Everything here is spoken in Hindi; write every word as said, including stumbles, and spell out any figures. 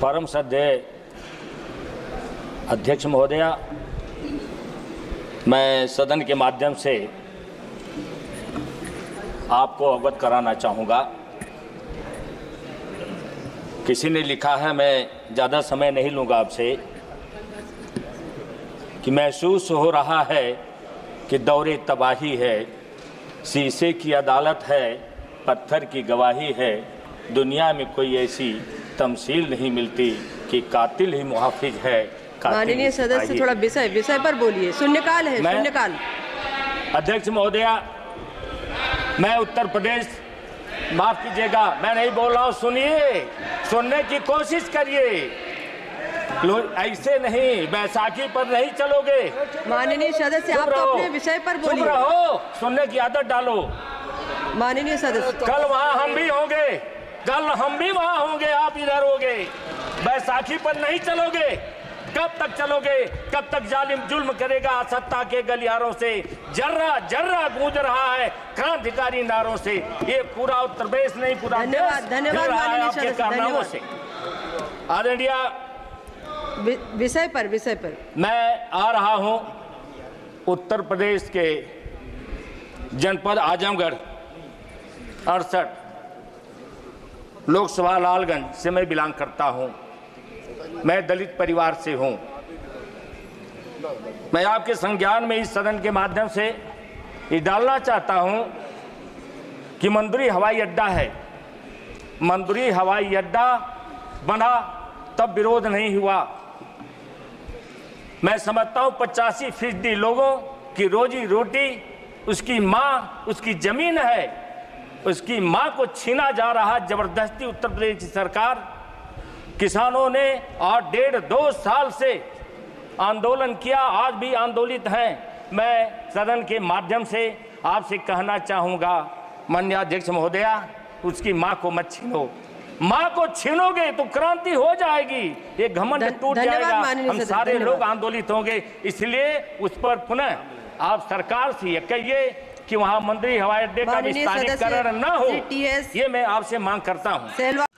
परम श्रद्धेय अध्यक्ष महोदया, मैं सदन के माध्यम से आपको अवगत कराना चाहूँगा। किसी ने लिखा है, मैं ज़्यादा समय नहीं लूँगा आपसे, कि महसूस हो रहा है कि दौरे तबाही है, शीशे की अदालत है, पत्थर की गवाही है, दुनिया में कोई ऐसी तमसील नहीं मिलती कि कातिल ही मुहाफिज है। माननीय सदस्य, थोड़ा विषय विषय पर बोलिए। शून्यकाल है, शून्यकाल। अध्यक्ष महोदया, मैं उत्तर प्रदेश, माफ कीजिएगा, मैं नहीं बोल रहा हूँ, सुनिए, सुनने की कोशिश करिए। ऐसे नहीं, बैसाखी पर नहीं चलोगे। माननीय सदस्य, आप तो अपने विषय पर बोलिए। चुप रहो, सुनने की आदत डालो। माननीय सदस्य, कल वहाँ हम भी होंगे, कल हम भी वहाँ होंगे, आप इधर होंगे। बैसाखी पर नहीं चलोगे। कब तक चलोगे? कब तक जालिम जुल्म करेगा? सत्ता के गलियारों से जर्रा जर्रा गूंज रहा है क्रांतिकारी नारों से। ये पूरा उत्तर प्रदेश नहीं, पूरा धन्यवाद, धन्यवाद माननीय सदस्य, धन्यवाद। आदरणीय, विषय पर विषय पर मैं आ रहा हूं उत्तर प्रदेश के जनपद आजमगढ़ अड़सठ लोकसभा लालगंज से मैं बिलोंग करता हूं। मैं दलित परिवार से हूं। मैं आपके संज्ञान में इस सदन के माध्यम से ये डालना चाहता हूं कि मंदुरी हवाई अड्डा है। मंदुरी हवाई अड्डा बना तब विरोध नहीं हुआ। मैं समझता हूं पचासी फीसदी लोगों की रोजी रोटी उसकी माँ, उसकी जमीन है, उसकी माँ को छीना जा रहा जबरदस्ती। उत्तर प्रदेश की सरकार, किसानों ने और डेढ़ दो साल से आंदोलन किया, आज भी आंदोलित हैं। मैं सदन के माध्यम से आपसे कहना चाहूँगा, माननीय अध्यक्ष महोदया, उसकी माँ को मत छीनो। माँ को छीनोगे तो क्रांति हो जाएगी, ये घमंड टूट जाएगा, हम सारे लोग आंदोलित होंगे। इसलिए उस पर पुनः आप सरकार से ये कहिए कि वहाँ मंदुरी हवाई अड्डे का विस्तारीकरण न हो, ये मैं आपसे मांग करता हूँ।